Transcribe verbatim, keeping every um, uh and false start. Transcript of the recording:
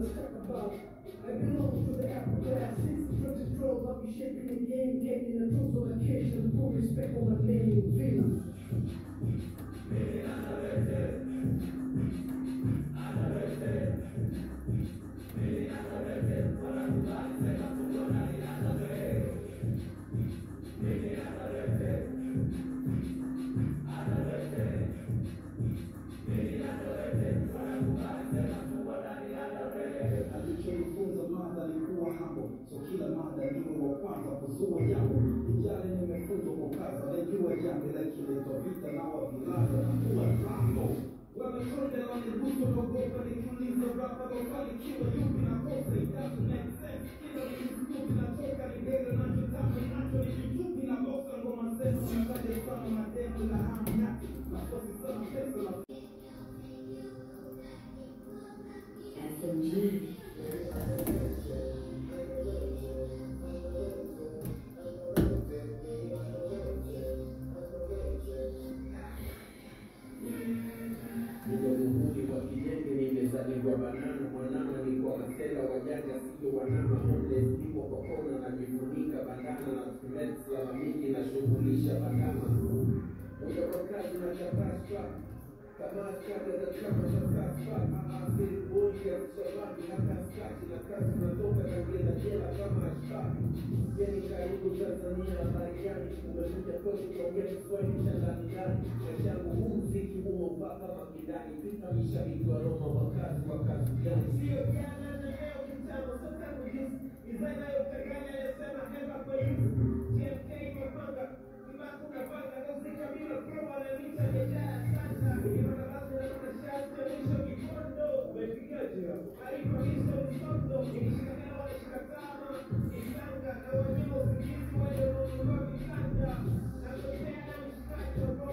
let's talk about. I belong to the upper classes. Drugs and drugs, I'll be shaping the game, getting the tools on occasion, full respect on my name, Venus. So kila mada niwe wa kwanza kuzua jambo ijale nimefunzwa kukaza najua jambo la kileta vita na wavilaza na kuwa lango wameshonde waniguso naogopa nikiuliza rapa wafanikiwa yupi na kosa it doesn't make sense kila nikisukuti natoka ni bega nachotaka nacho ni kichupi na boxa ngoma sema nataja sana mademu na hamu yake nakosi sana pesa na S M G Nimezaliwa banana, mwanana nilikuwa masela wajanja sio wanama homeless nipo kwa kona najifunika bandana na stress ya mingi na shughulisha bandama moja kwa kazi na chapasha kama askari za chama cha kaspa asili boy ya shababi hata skati na kazi natoka kagienda jela kama ashbabi yani karibu Tanzania habari gani umekuja kwetu kuongea Kiswahili cha ndani ndani changu huu mziki huo mpaka makidani pita mishabiki wa Roma wakazi wakazi gani sio jana na leo kitano sasa kujisi izana yotekanya yasema hema kwa hizi T M K mapanga kimaku na panga dosi kabila promo na mita jejaya sasa hivyo na basi na kuna shati ya mwisho kikondo umepigaje hapo alipo hizo msondo ikishikana wale shikatama ikanga na wanyama usikizi wale wanaonunua vikanda na kutena mshikaji wa